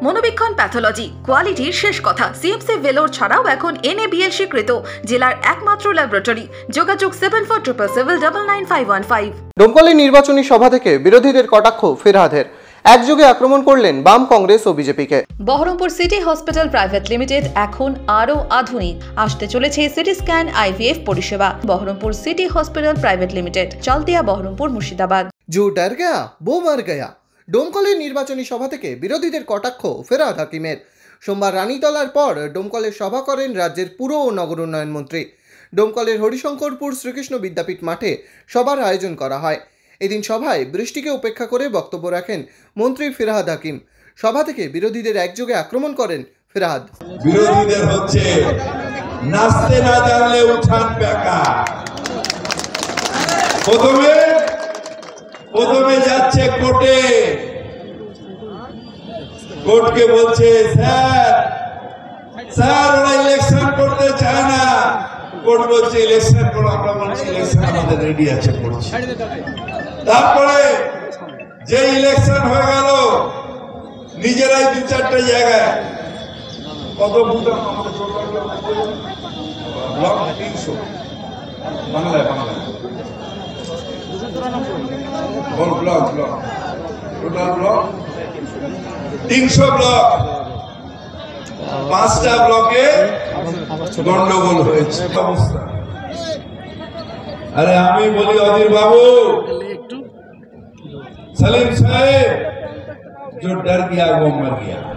মনোবীক্ষণ pathology কোয়ালিটির শেষ কথা। সিএমসি ভেলোর ছাড়াও এখন NABL স্বীকৃত জেলার একমাত্র ল্যাবরেটরি। যোগাযোগ 7477999515। ডোমকলের নির্বাচনী সভা থেকে বিরোধীদের কটাক্ষ ফিরহাদের। একযোগে আক্রমণ করলেন বাম, কংগ্রেস ও বিজেপিকে। Baharampur city hospital private limited এখন আরও আধুনিক। আসতে চলেছে সিটি স্ক্যান IVF পরিষেবা। Baharampur city hospital private limited, Chaltia, Baharampur, Murshidabad. জো ডর গয়া वो मर गया। ডোমকলের নির্বাচনী সভা থেকে বিরোধীদের কটাক্ষ ফিরহাদ হাকিমের। সোমবার রানীতলার পর ডোমকলের সভা করেন রাজ্যের পুর ও নগর উন্নয়ন মন্ত্রী। ডোমকলের হরিশঙ্করপুর শ্রীকৃষ্ণ বিদ্যাপীঠ মাঠে সভার আয়োজন করা হয়। এদিন সভায় বৃষ্টিকে উপেক্ষা করে বক্তব্য রাখেন মন্ত্রী ফিরহাদ হাকিম। সভা থেকে বিরোধীদের একযোগে আক্রমণ করেন ফিরহাদ। বিরোধীদের হচ্ছে নাচতে না জানলে উঠান পেকা। প্রথমে যাচ্ছে কোর্টে, কোর্টকে বলছে স্যার ওরা ইলেকশন করতে চায় না। কোর্ট বলছে ইলেকশন করো, আমরা বলছি ইলেকশন আমাদের রেডি আছে করছি। তারপরে যে ইলেকশন হয়ে গেল, নিজেরাই 2-4টা জায়গায় কত বুথ ব্লক 300 বাংলায় ব্লক টোটাল ব্লক 300 ব্লক, 5টা ব্লকে গন্ডগোল হয়েছে অবস্থা। আরে আমি বলি অধীর বাবু, सलीम साहेब, जो डर गया वो मर गया।